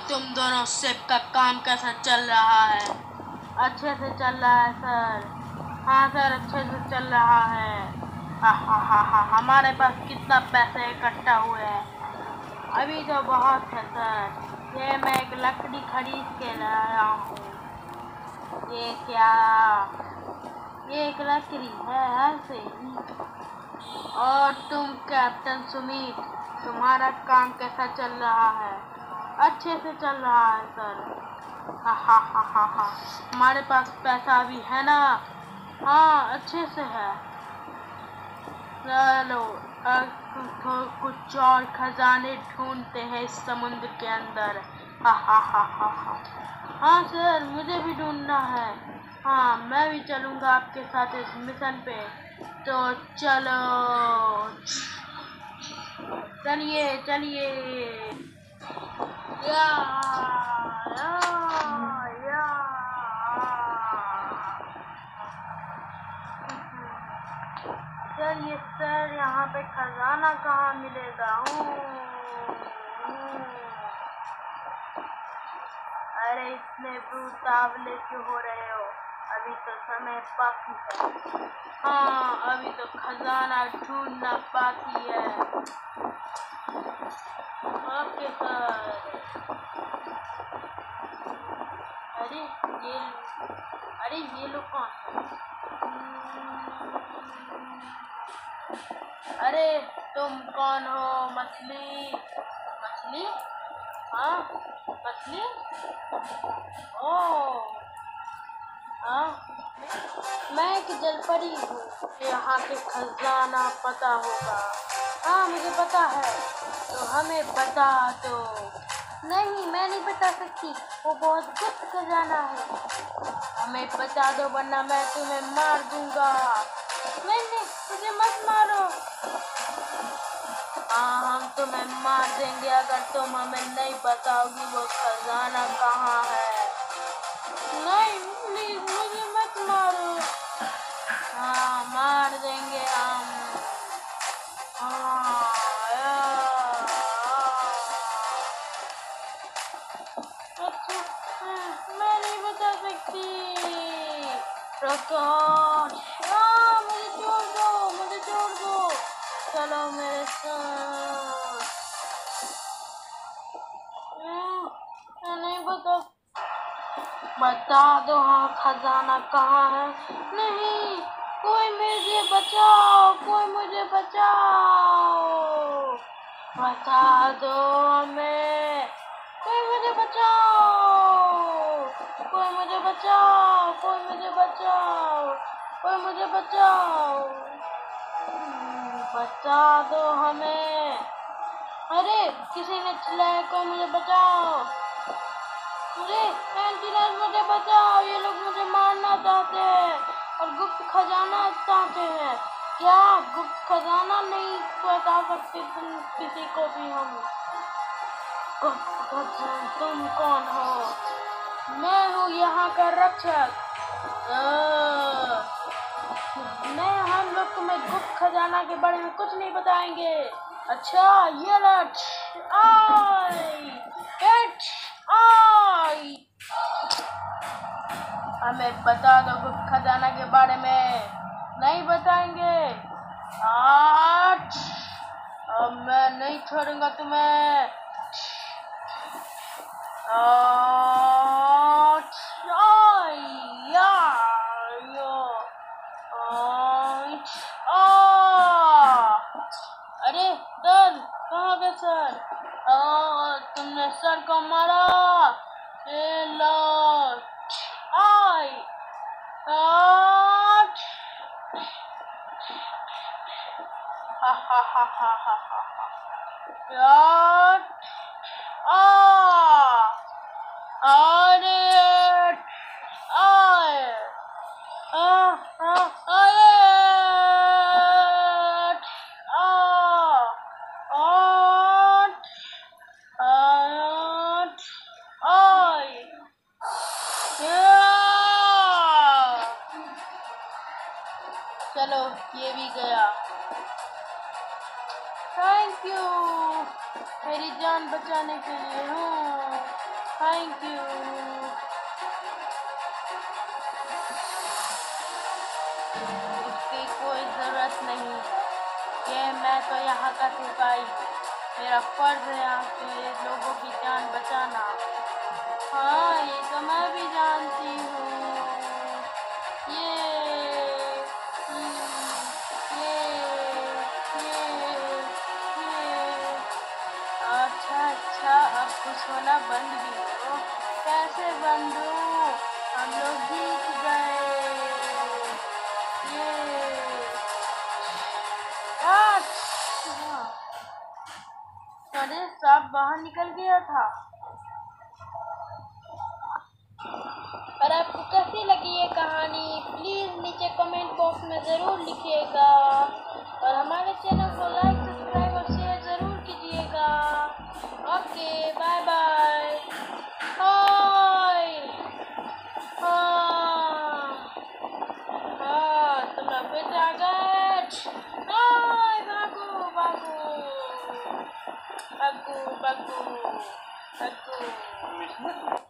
तुम दोनों शिप का काम कैसा चल रहा है? अच्छे से चल रहा है सर। हाँ सर, अच्छे से चल रहा है। हा, हमारे पास कितना पैसे इकट्ठा हुए हैं? अभी तो बहुत है सर। ये मैं एक लकड़ी खरीद के लाया हूँ। ये क्या? ये एक लकड़ी है ऐसे ही। और तुम कैप्टन सुमित, तुम्हारा काम कैसा चल रहा है? अच्छे से चल रहा है सर। हा, हमारे पास पैसा भी है ना? हाँ, अच्छे से है। चलो अब कुछ और खजाने ढूंढते हैं इस समुद्र के अंदर। हा। हाँ सर, मुझे भी ढूंढना है। हाँ, मैं भी चलूँगा आपके साथ इस मिशन पे। तो चलो, चलिए। या, या। चलिए सर, यहाँ पे खजाना कहाँ मिलेगा? अरे इतने उतावले क्यों हो रहे हो? अभी तो समय बाकी है। हाँ, अभी तो खजाना ढूंढना बाकी है। Okay sir. अरे ये लोग कौन है? अरे तुम कौन हो? मछली? हाँ, मछली? ओह, हाँ, मैं एक जलपरी हूँ। यहाँ के खजाना पता होगा। हाँ, मुझे पता है। तो हमें बता दो। नहीं, मैं नहीं बता सकती, वो बहुत गुप्त खजाना है। हमें बता दो वरना मैं तुम्हें मार दूंगा। नहीं, मुझे मत मारो। हाँ, हम तुम्हें मार देंगे अगर तुम हमें नहीं बताओगी वो खजाना कहाँ है। नहीं, प्लीज मुझे मत मारो। हाँ, मार देंगे हम। हाँ, अच्छा, मैं नहीं बता सकती। प्रकाश, मुझे छोड़ दो। चलो मेरे साथ। मैं नहीं बता दो। हाँ, खजाना कहाँ है? नहीं, कोई मुझे बचाओ। बता दो हमें। कोई मुझे बचाओ। बता दो हमें। अरे किसी ने चिल्लाया, कोई मुझे बचाओ। मुझे बचाओ। ये लोग मुझे मारना चाहते हैं और गुप्त खजाना चाहते हैं। क्या गुप्त खजाना नहीं बता सकते तुम किसी को भी? हम तुम कौन हो? मैं हूँ यहाँ का रक्षक। मैं हम लोग तुम्हें गुप्त खजाना के बारे में कुछ नहीं बताएंगे। अच्छा, ये आई हमें बता दो गुप्त खजाना के बारे में। नहीं बताएंगे। अब मैं नहीं छोड़ूंगा तुम्हें। अरे सर, कहाँ गए सर? तुमने सर को मारा। यार, अरे आए चलो, ये भी गया। थैंक यू मेरी जान बचाने के लिए। Thank you. उसकी कोई ज़रूरत नहीं है, ये मैं तो यहाँ का सिपाही हूँ, मेरा फर्ज है यहाँ के लोगों की जान बचाना। हाँ, ये तो मैं भी जानती हूँ। ये ये अच्छा अच्छा, अब खुश होना बंद भी करो। कैसे बंद हो? हम लोग जीत गए। ये अच्छा, अरे सांप बाहर निकल गया था। और आपको कैसी लगी ये कहानी, प्लीज़ नीचे कमेंट बॉक्स में ज़रूर लिखिएगा, और हमारे चैनल को लाइक सब्सक्राइब और शेयर ज़रूर कीजिएगा। Okay, bye bye. हाय, हाँ हाँ, तुम लोग फिर से आ गए। हाय, भागो भागो भागो भागो भागो।